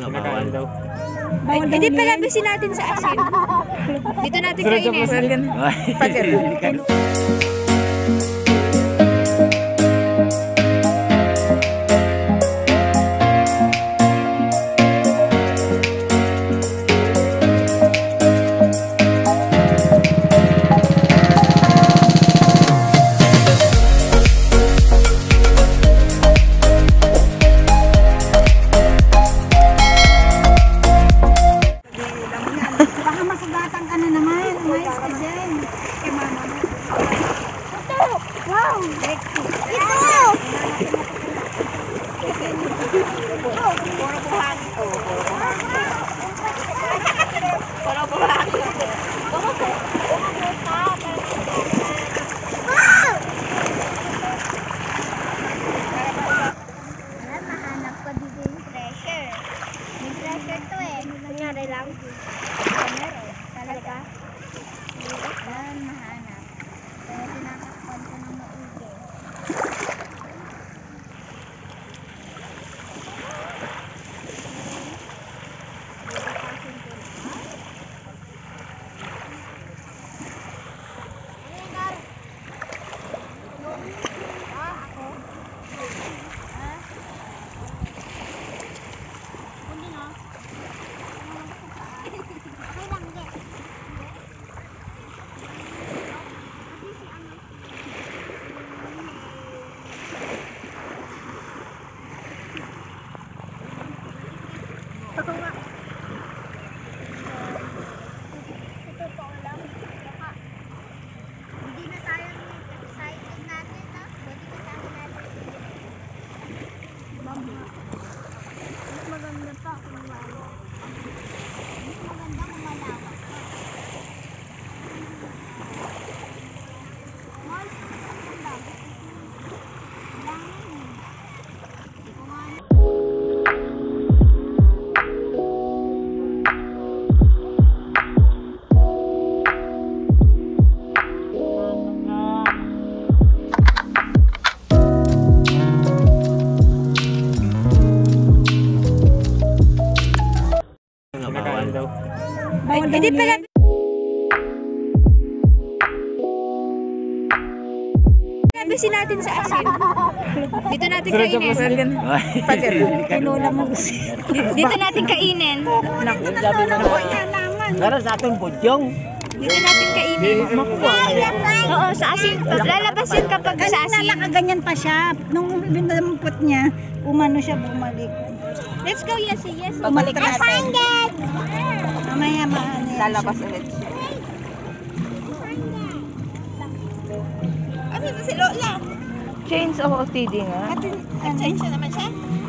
Bawal daw. Hindi palabasin natin sa asin. Dito natin kainin. Baka masugatan ka na naman. Umayos ka dyan. Kay mama mo. Ito! Wow! Ito! Puro buhangin to. Puro buhangin to. Mahanap ko dito yung treasure. May treasure to eh. Kunyari lang. Talaga? Yan, mahanap. Kaya tinatakpan ko ng maigi. Totoo lang, baka hindi na tayo excited natin, no? Pwede kasama natin. Mas maganda pa kung wala. Mas maganda kung malawak pa. Mas maganda. Bawal daw. Hindi palabasin. Palabasin natin sa asin. Dito natin kainin. Tinola mo. Dito natin kainin. Pero sa ating budyong. Dito natin kainin. Oo, sa asin. Lalabasin kapag sa asin. Nakaganyan pa siya. Nung binampot niya, umano siya bumalik. Let's go, Yesi. Yes. Bumalik natin. I find it! Mamaya maano yan. Lalabas ulit siya. Ano ito si Lola? Chains of OTD nga. Atensya naman siya.